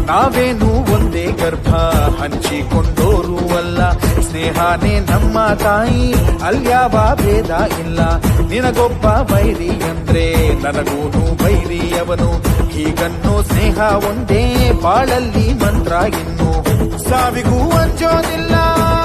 ನಾವೇನು ಒಂದೇ ಗರ್ಭ ಹಂಚಿಕೊಂಡೋರು ಅಲ್ಲ, ಸ್ನೇಹನೇ ನಮ್ಮ ತಾಯಿ ಅಲ್ಯಾವ ಭೇದ ಇಲ್ಲ. ನಿನಗೊಬ್ಬ ವೈರಿ ಅಂದ್ರೆ ನನಗೂನು ವೈರಿಯವನು, ಹೀಗನ್ನೋ ಸ್ನೇಹ ಒಂದೇ ಬಾಳಲ್ಲಿ ಮಂತ್ರ. ಇನ್ನು ಸಾವಿಗೂ ಅಂಜೋದಿಲ್ಲ